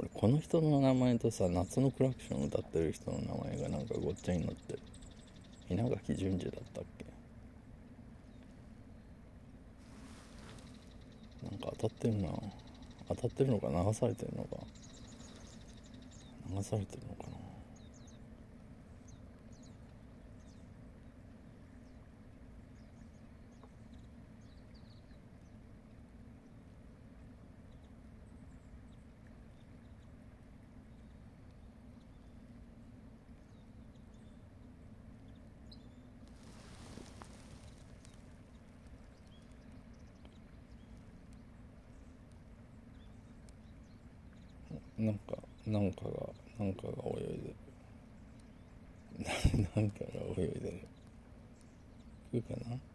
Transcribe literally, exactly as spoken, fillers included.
俺この人の名前とさ、夏のクラクション歌ってる人の名前がなんかごっちゃになってる。稲垣淳二だったっけ。なんか当たってるな。当たってるのか流されてるのか。流されてるのかな。なんかなんかがなんかが泳いでる。なんかが泳いでる。来るかな。